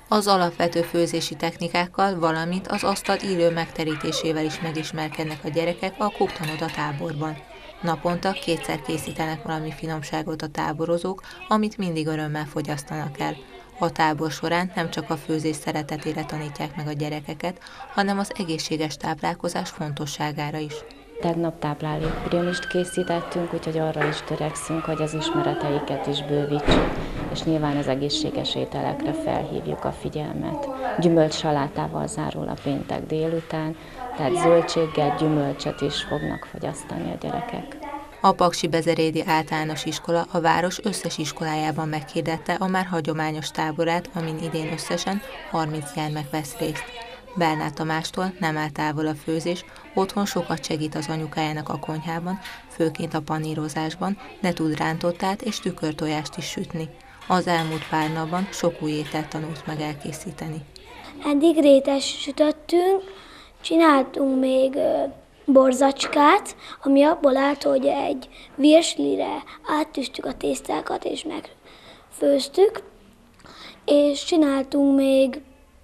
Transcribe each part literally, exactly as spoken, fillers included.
Az alapvető főzési technikákkal, valamint az asztal illő megterítésével is megismerkednek a gyerekek a Cooktonoda táborban. Naponta kétszer készítenek valami finomságot a táborozók, amit mindig örömmel fogyasztanak el. A tábor során nem csak a főzés szeretetére tanítják meg a gyerekeket, hanem az egészséges táplálkozás fontosságára is. Tegnap táplálékpiramist készítettünk, úgyhogy arra is törekszünk, hogy az ismereteiket is bővítsük, és nyilván az egészséges ételekre felhívjuk a figyelmet. Gyümölcsalátával zárul a péntek délután, tehát zöldséggel, gyümölcsöt is fognak fogyasztani a gyerekek. A Paksi-Bezerédi Általános Iskola a város összes iskolájában meghirdette a már hagyományos táborát, amin idén összesen harminc gyermek vesz részt. Bernát Tamástól nem áll távol a főzés, otthon sokat segít az anyukájának a konyhában, főként a panírozásban, de tud rántottát és tükörtojást is sütni. Az elmúlt pár napban sok új ételt tanult meg elkészíteni. Eddig rétes sütöttünk, csináltunk még borzacskát, ami abból állt, hogy egy virslire áttűztük a tésztákat és megfőztük, és csináltunk még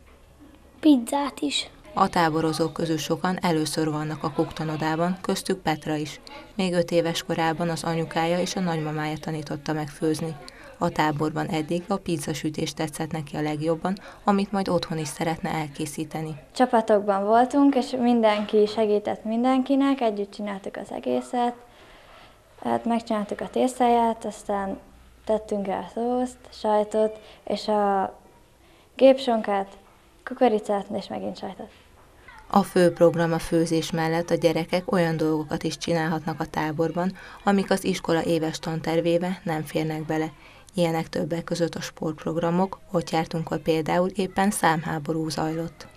pizzát is. A táborozók közül sokan először vannak a Cooktonodában, köztük Petra is. Még öt éves korában az anyukája és a nagymamája tanította meg főzni. A táborban eddig a pizzasütés tetszett neki a legjobban, amit majd otthon is szeretne elkészíteni. Csapatokban voltunk, és mindenki segített mindenkinek, együtt csináltuk az egészet. Hát megcsináltuk a tésztáját, aztán tettünk rá szószt, sajtot, és a gépsonkát, kukoricát, és megint sajtot. A fő program a főzés mellett a gyerekek olyan dolgokat is csinálhatnak a táborban, amik az iskola éves tantervébe nem férnek bele. Ilyenek többek között a sportprogramok, ott jártunk, ahol például éppen számháború zajlott.